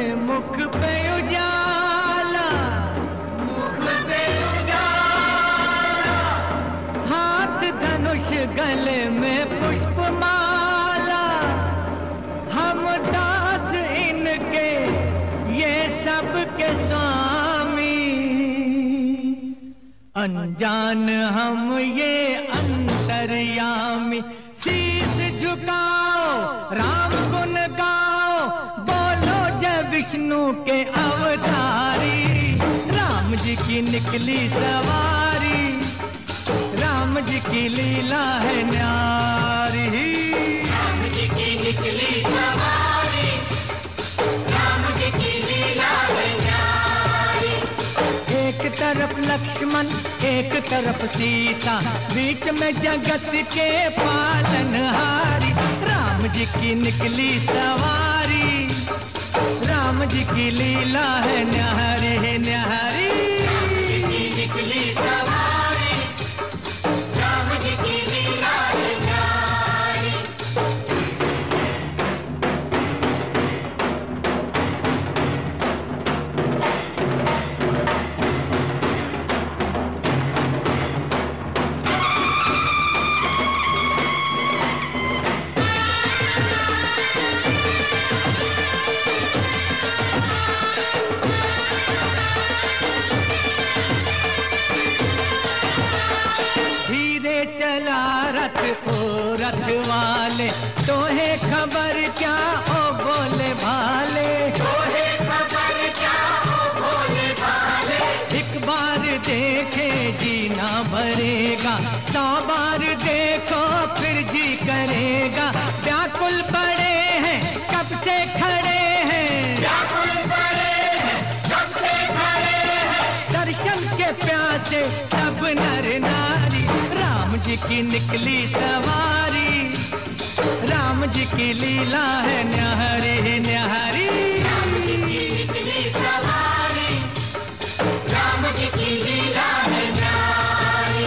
मुख पे उजाला, मुख पे उजाला, हाथ धनुष गले में पुष्पमाला, हम दास इनके ये सब के स्वामी, अनजान हम ये अंतर्यामी। शीश झुकाओ राम गुण गाओ, बोलो जय विष्णु के अवतारी। राम जी की निकली सवारी, राम जी की लीला है न्यारी। राम जी की निकली सवारी, राम जी की लीला है न्यारी। एक तरफ लक्ष्मण एक तरफ सीता, बीच में जगत के पालनहारी। राम जी की निकली सवारी, राम जी की लीला है न्यारी न्यारी। राम जी की निकली सवारी, राम जी की लीला है न्यारी। ओ रथ वाले, तोहे खबर क्या ओ बोले भाले, तोहे खबर क्या ओ भोले भाले। एक बार देखे जीना भरेगा, 100 बार देखो फिर जी करेगा। व्याकुल पड़े हैं कब से खड़े हैं, व्याकुल पड़े हैं कब से खड़े हैं। दर्शन के प्यासे सब नर नारी। राम जी की निकली सवारी, राम जी की लीला है न्यारी न्यारी। राम जी की निकली सवारी, राम जी की लीला है न्यारी।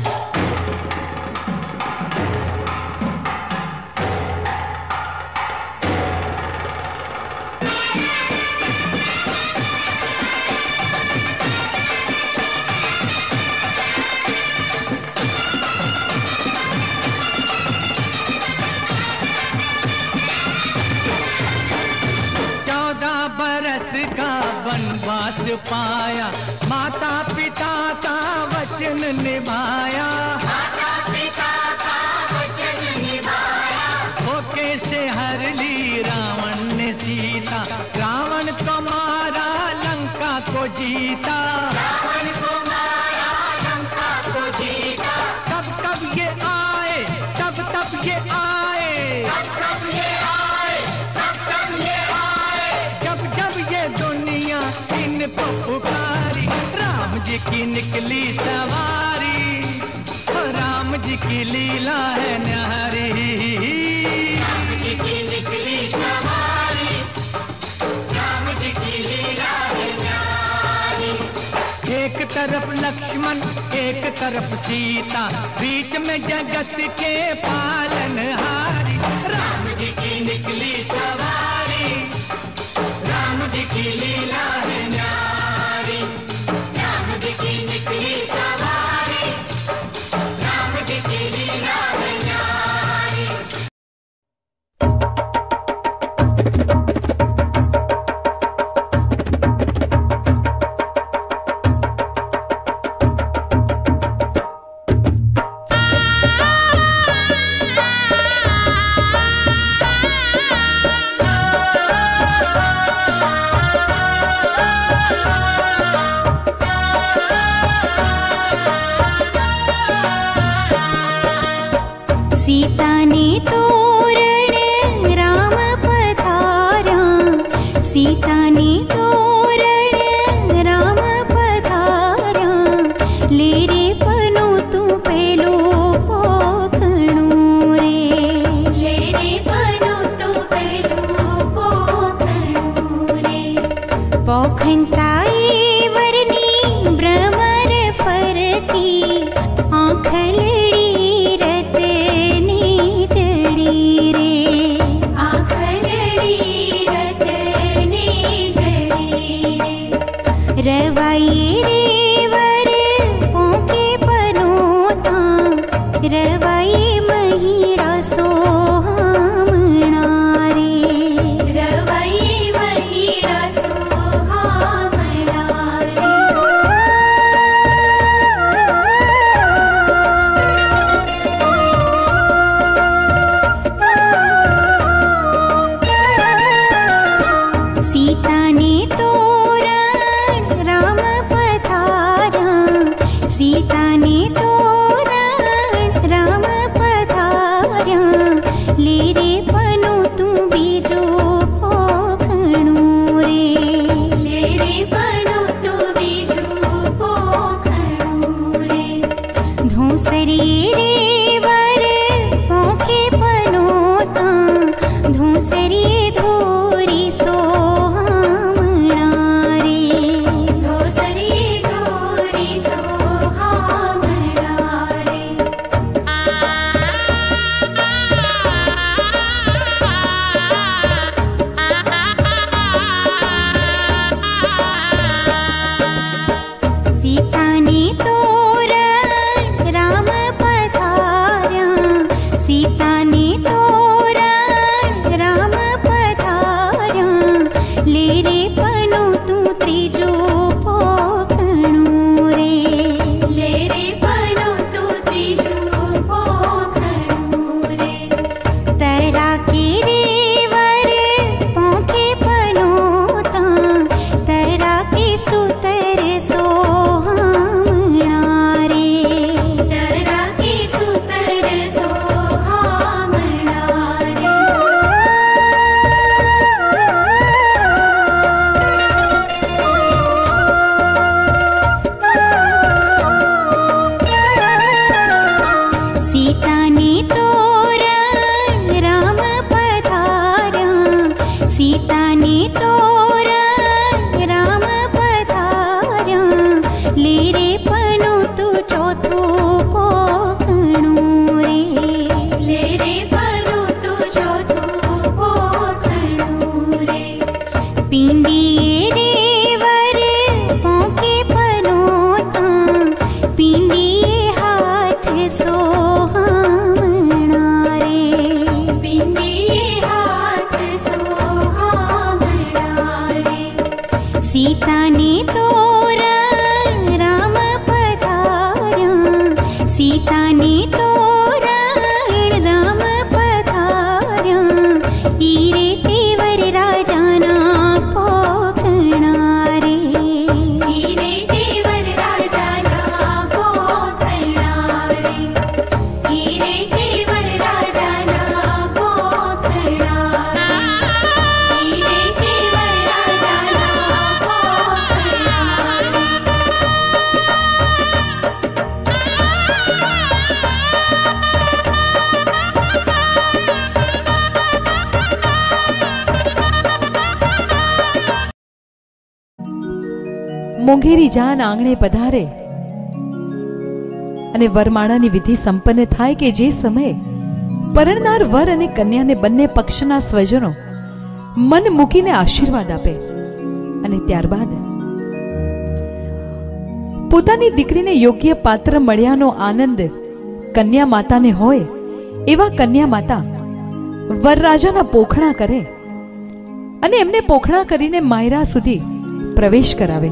वनवास पाया, माता पिता का वचन निभाया, माता पिता का वचन निभाया। धोखे से हर ली रावण ने सीता, रावण को मारा लंका को जीता, रावण को मारा लंका को जीता। कब कब ये आए तब तब ये आए, कब कब ये आए, कब कब ये आए। जब जब ये दुनिया इनको पुकारी। राम जी की निकली सवारी, राम जी की लीला है न्यारी। राम जी की निकली सवारी, राम जी की लीला है न्यारी। एक तरफ लक्ष्मण एक तरफ सीता, बीच में जगत के पालनहारी। राम जी की निकली सवारी, राम जी की लीला है न्यारी। राम जी की निकली सवारी, राम जी की लीला है न्यारी। सीता ने तोरण राम पधारा, सीता ने तोरण राम पधारा। ले रे पनो तू पेलो पोखणो रे, ले रे पनो तू पेलो पोखणो रे। पोखनताई वरनी भ्रमर फरती, आँखल आखरड़ी रतनी सीता ने तोरा राम पधारा, सीता ने तोरा राम पधारा, ईरे तेवर राजाना पोखणा रे, ईरे तेवर राजाना पोखणा रे, ईरे तेवर राजाना पोखणा रे, ईरे तेवर राजाना पोखणा रे। મોંઘેરી જાન આંગણે પધારે અને વરમાળાની વિધિ સંપન્ન થાય કે જે સમયે પરણનાર વર અને કન્યાને બંને પક્ષના સ્વજનો મન મૂકીને આશીર્વાદ આપે અને ત્યારબાદ પોતાની દીકરીને યોગ્ય પાત્ર મળ્યાનો આનંદ કન્યા માતાને હોય એવા કન્યા માતા વરરાજાના પોખણા કરે અને એમને પોખણા કરીને માયરા સુધી પ્રવેશ કરાવે.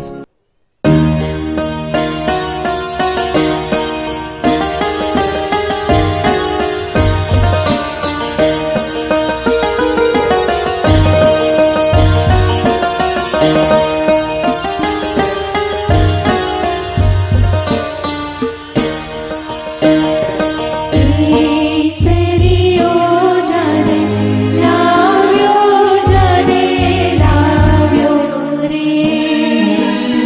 રે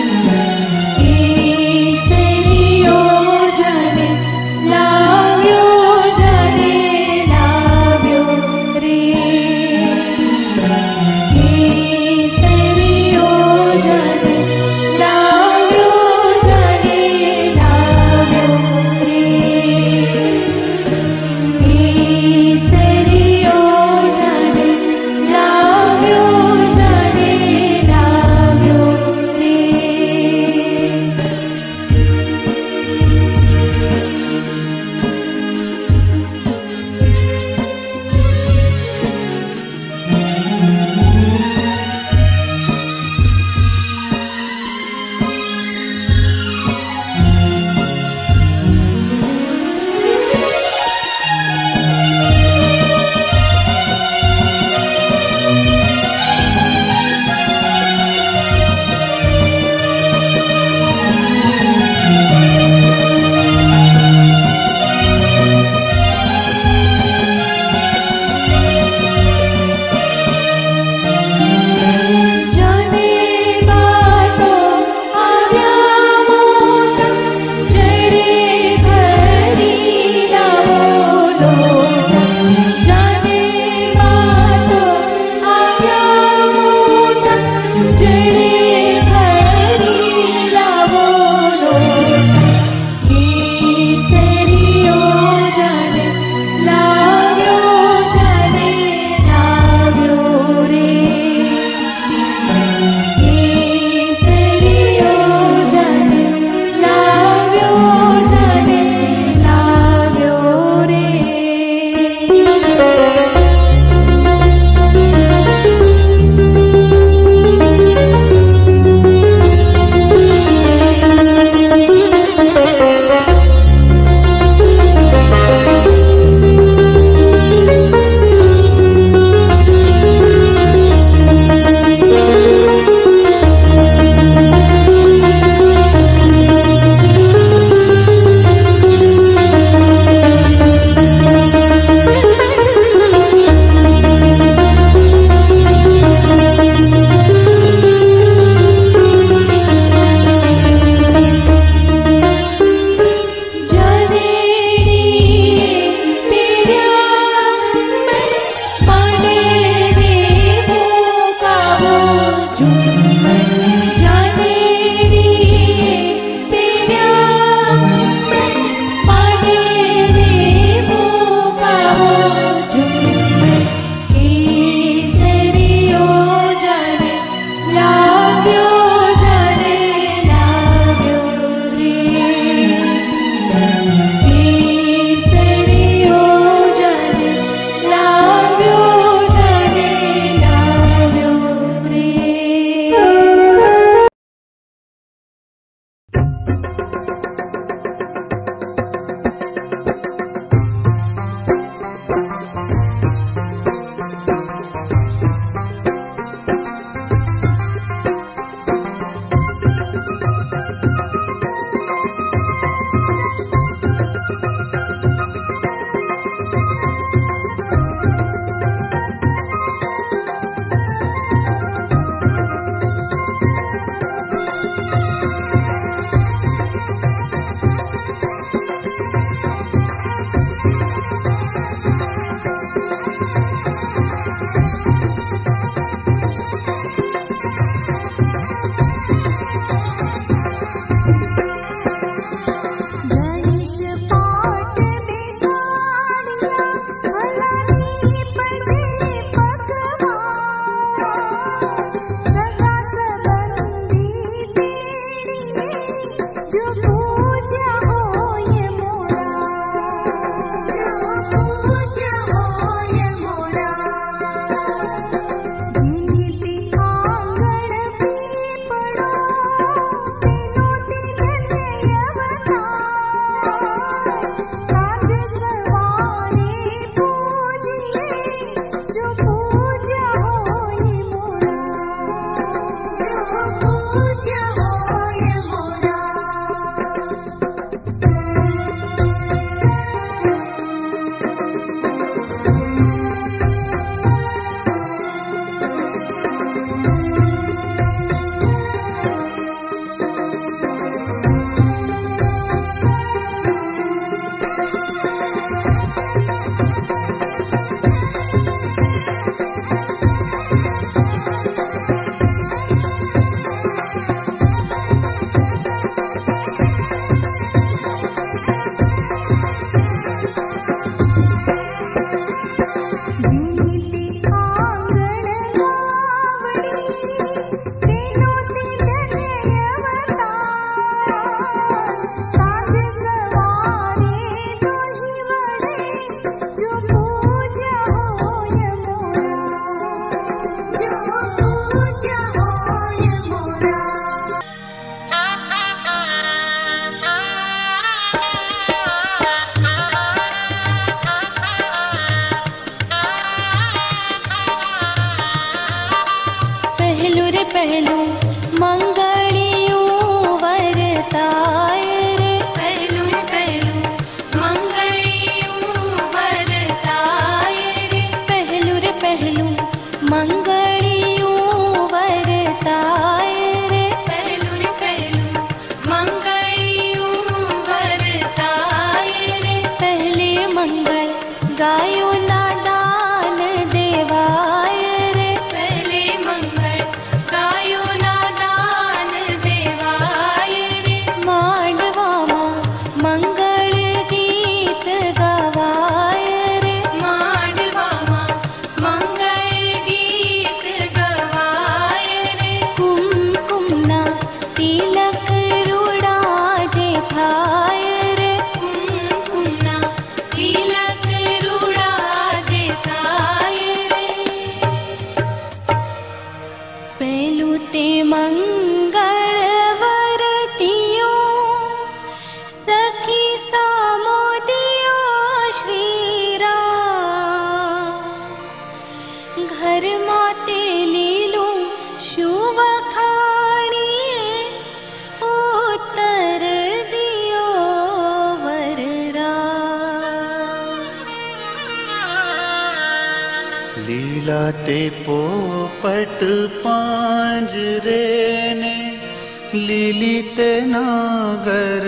ते पोपट पांजरे ने लीली ते नागर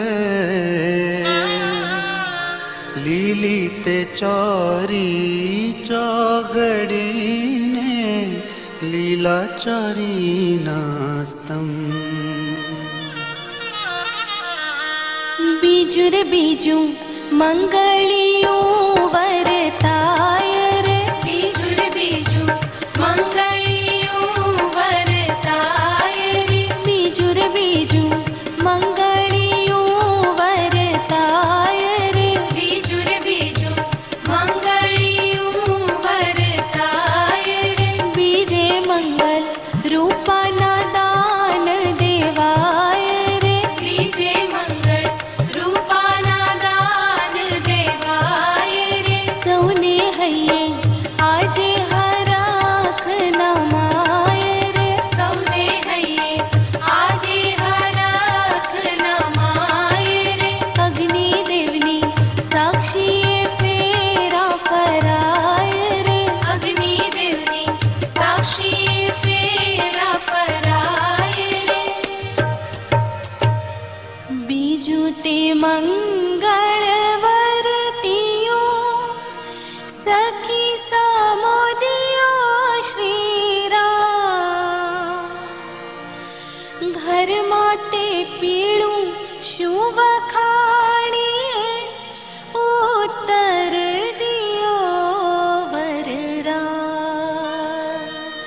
लीली ते चौरी चौगड़ी ने लीला चौरी नास्तम बीजू रे बीजू मंगलियों वरताय रे बीजू रे बीजू मंगलियों वरताय रे बीजू रे बीजू मंगलियों वरताय रे बीजू रे बीजू मंगलियों वरताय रे बीजे मंगल रूपाना दान देवाय रे बीजे मंगल रूपाना दान देवाय रे सौने हये आजे हराख नमाय रे सौने हये आजे हराख नमाय रे अग्नि देवनी साक्षी फेरा फराय रे अग्नि देवनी साक्षी फेरा फराय रे बीजू ते मंगलवरतियो सखी सामोदियो श्रीराम घर माटे पीळू शुभ खाणी उत्तर दियो वरराज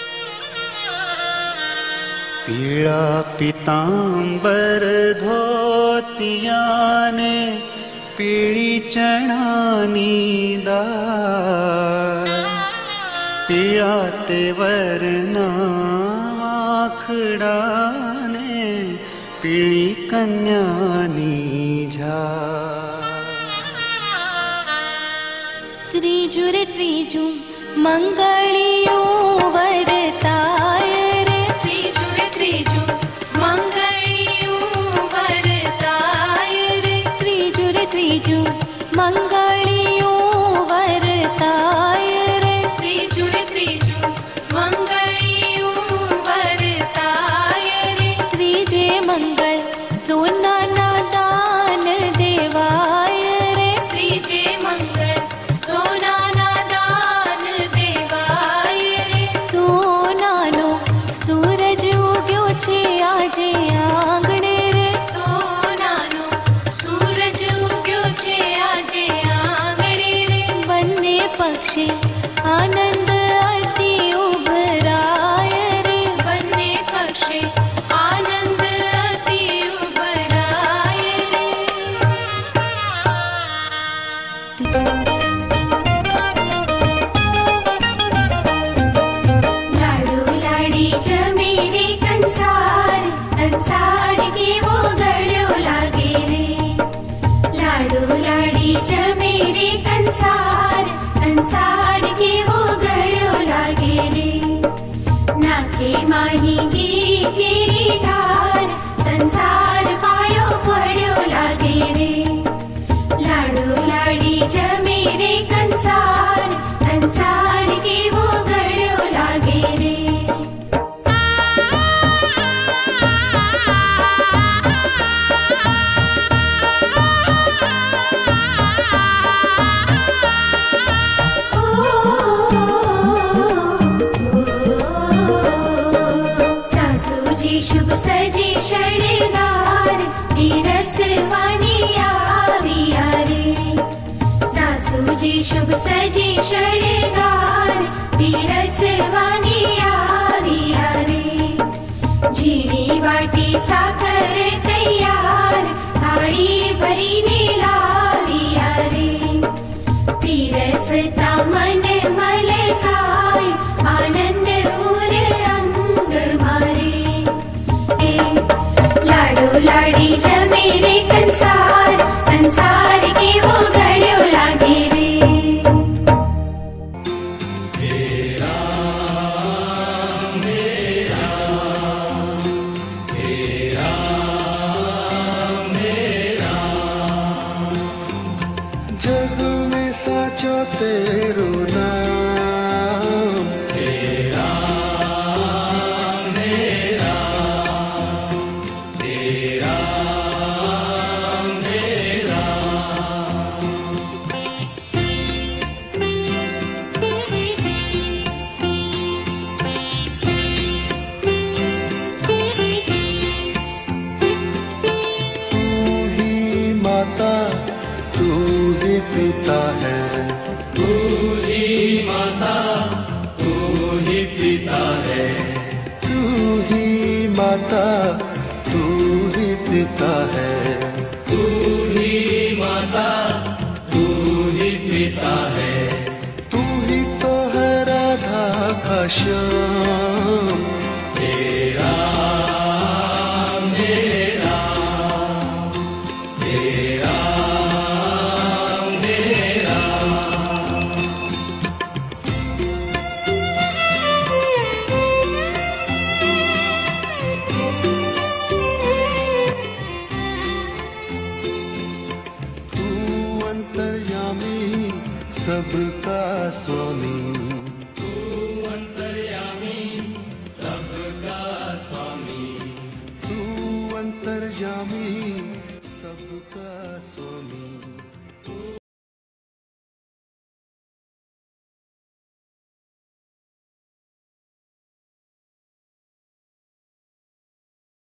पीड़ा पीतांबर धोतिया ने पीड़ी चणानी दाल पीड़ा ते वरना आखड़ा ने पीड़ी कन्यानी झाल त्रिजु रे त्रिजु मंगलियों वरताय रे त्रिजु रे त्रिजु मंगलियों वरताय रे त्रिजु रे त्रिजु मंगलियों वरताय रे त्रिजु रे त्रिजु मंगलियों वरताय रे त्रिजे मंगल सोना ना दान देवाय रे त्रिजे मंगल सोना ना दान देवाय रे सोनानो सूरज उग्यो छे आजे आंगणे रे सोनानो सूरज उग्यो छे आजे आंगणे रे बन्ने पक्षी आनंद अति उभराय रे बन्ने पक्षी आनंद अति उभराय रे लाडू लाडी जमे रे कंसार कंसार के वो गळ्यो लागे रे लाडू लाडी जमे रे कंसार कंसार के वो गळ्यो लागे रे नाखे माही गी केरी धार संसार पायो फळ्यो लागे रे लाडू लाडी जमे रे कंसार कंसार के वो गळ्यो लागे रे सासूजी शुभ सजी शणगार रस वाणी आविया रे सासूजी शुभ सजी शणगार रस वाणी आविया रे झीणी वाटी साखर तैयार थाळी भरीने लाविया रे पीरसता मन मलकाय आनंद उर अंग मारे लाडू लाडी जमे रे कंसार कंसार के वो गळ्यो लागे रे जग में साचो तेरो नाम माता तू ही पिता है, तू ही माता तू ही पिता है, तू ही तो है राधा का श्याम। तेरा मेरा तेरा मेरा। तू अंतर्यामी सबका स्वामी, तू अंतर्यामी सबका स्वामी, तू अंतर्यामी सबका स्वामी। तू